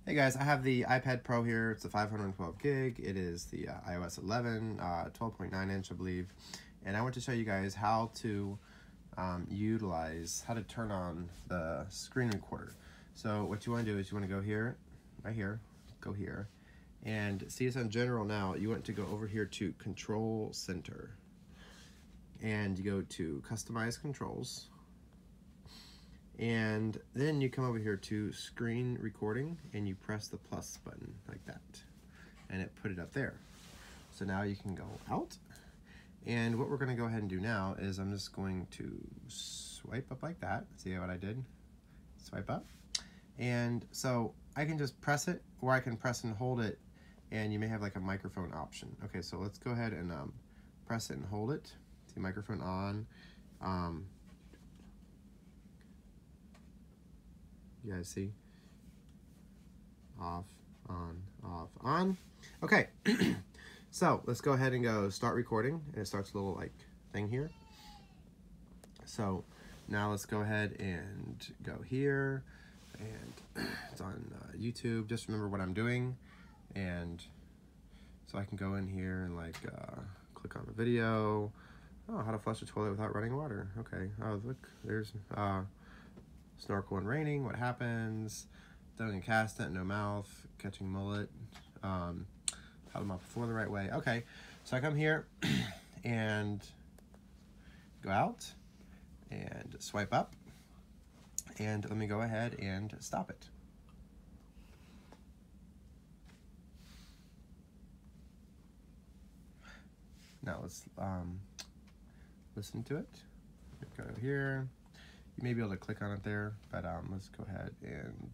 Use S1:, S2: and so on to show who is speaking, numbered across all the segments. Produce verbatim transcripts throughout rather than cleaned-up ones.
S1: Hey guys, I have the iPad Pro here. It's a five hundred twelve gig. It is the uh, i O S eleven, uh, twelve point nine inch, I believe. And I want to show you guys how to um, utilize, how to turn on the screen recorder. So what you want to do is you want to go here, right here, go here. And see, it's on general now. You want to go over here to Control Center. And you go to Customize Controls. And then you come over here to screen recording and you press the plus button like that and it put it up there. So now you can go out, and what we're going to go ahead and do now is I'm just going to swipe up like that. See what I did? Swipe up, and so I can just press it, or I can press and hold it, and you may have like a microphone option. Okay, so let's go ahead and um, press it and hold it. See, microphone on. um, You guys see? Off, on, off, on. Okay, so let's go ahead and go start recording, and it starts a little like thing here. So now let's go ahead and go here, and it's on uh, YouTube. Just remember what I'm doing, and so I can go in here and like uh, click on the video. Oh, how to flush a toilet without running water. Okay. Oh, look, there's uh, snorkel and raining, what happens, throwing a cast net, no mouth, catching mullet, um, how to mop the floor the right way. Okay, so I come here and go out and swipe up, and let me go ahead and stop it. Now let's um, listen to it. Go here. You may be able to click on it there, but um, let's go ahead and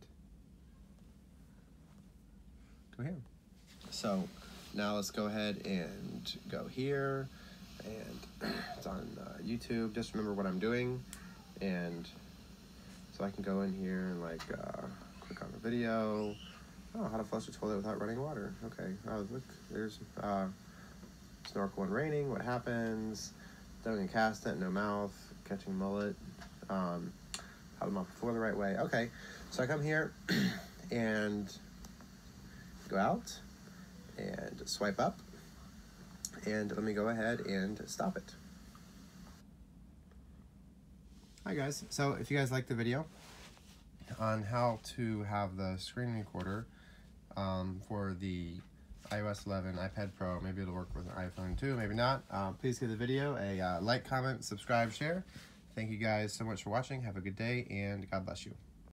S1: go here. So now let's go ahead and go here, and it's on uh, YouTube. Just remember what I'm doing, and so I can go in here and like uh, click on the video. Oh, how to flush a toilet without running water. Okay. Oh, look, there's uh, snorkel and raining. What happens? Throwing a cast net, no mouth, catching mullet. Um, how to mop the floor the right way. Okay, so I come here and go out and swipe up, and let me go ahead and stop it. Hi guys, so if you guys like the video on how to have the screen recorder um, for the i O S eleven iPad Pro, maybe it'll work with an iPhone too, maybe not, uh, please give the video a uh, like, comment, subscribe, share. Thank you guys so much for watching. Have a good day, and God bless you.